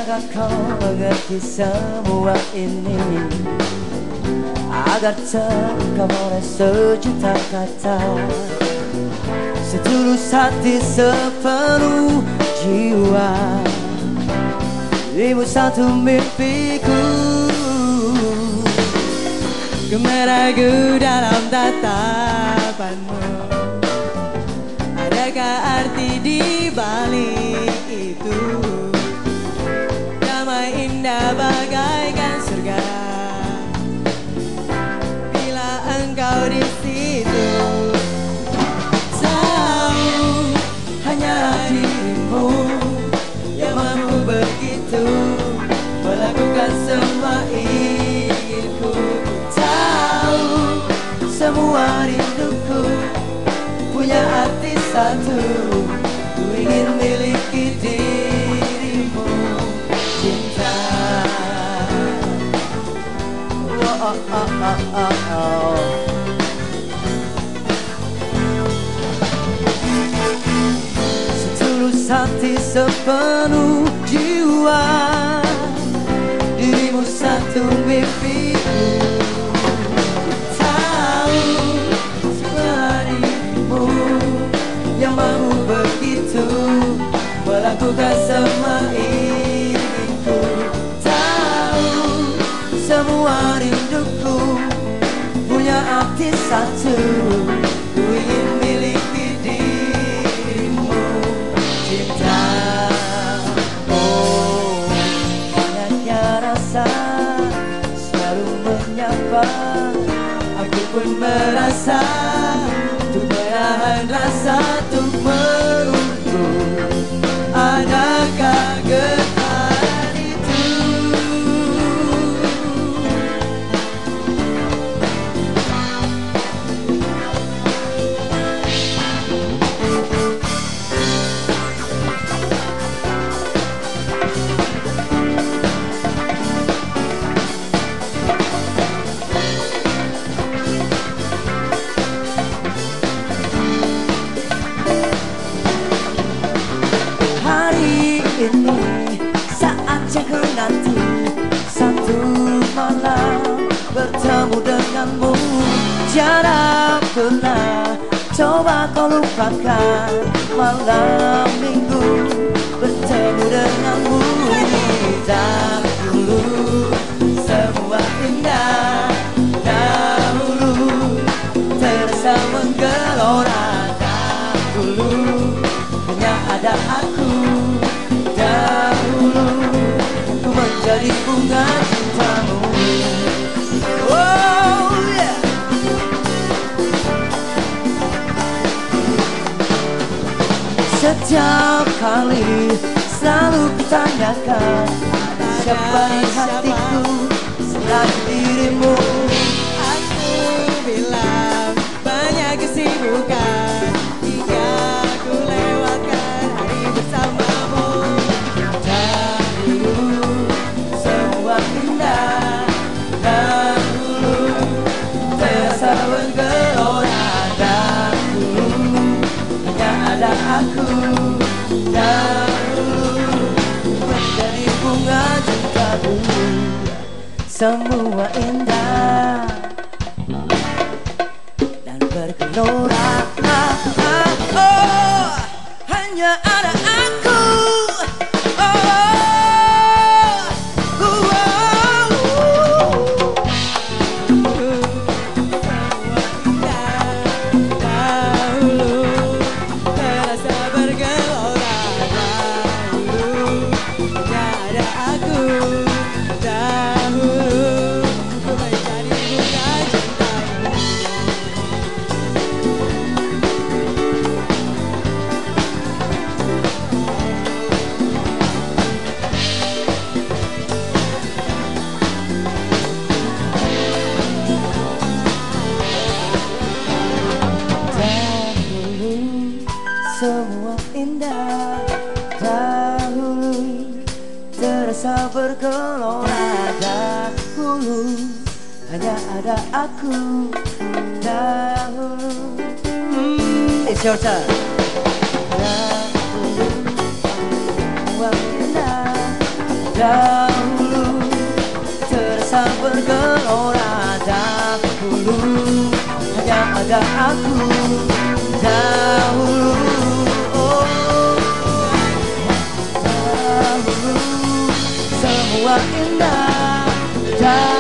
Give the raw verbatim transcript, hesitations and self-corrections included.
agar kau mengerti semua ini, agar terungkap oleh sejuta kata, setulus hati sepenuh jiwa. Dirimu satu mimpiku, gemerlagu dalam tatapanmu. Adakah arti di balik itu? Damai indah bagaikan surga bila engkau di situ. Tahu hanya dirimu yang mampu begitu melakukan semua inginku. Tahu semua rinduku punya arti satu, ku ingin miliki dirimu, cinta. Oh, oh, oh, oh, oh, oh. Setulus hati sepenuh jiwa, dirimu satu mimpiku. Tahu semua dirimu yang mampu begitu melakukan semua inginku. Tahu semua rinduku punya arti satu, ku ingin miliki dirimu, cinta. Oh, banyaknya rasa selalu menyapa, aku pun merasa untuk menahan rasa untuk menunggu. Adakah getaran itu? Hari ini saatnya ku nanti satu malam bertemu denganmu. Tiada pernah coba kau lupakan malam minggu bertemu denganmu. Dahulu semua indah, dahulu terasa menggelora. Dahulu hanya ada aku, dahulu ku menjadi bunga cintamu. Oh yeah. Setiap kali selalu kutanyakan siapa di hatiku selain dirimu. Aku bilang banyak kesibukan hingga ku lewatkan hari bersamamu. Dahulu semua indah, dahulu terasa bergelora. Dahulu hanya ada aku, dahulu menjadi bunga cintamu. Semua indah dan bergelora. Ah, ah, oh, hanya ada aku. Oh, oh, oh, oh. Semua indah dahulu terasa bergelora. Dahulu hanya ada aku, dahulu ku menjadi bunga cintamu. Dahulu semua indah, dahulu terasa bergelora. Dahulu hanya ada aku, dahulu. Hmm, it's your turn. Dahulu semua indah, Dahulu terasa bergelora dahulu, hanya ada aku dahulu. Oh, dahulu semua indah.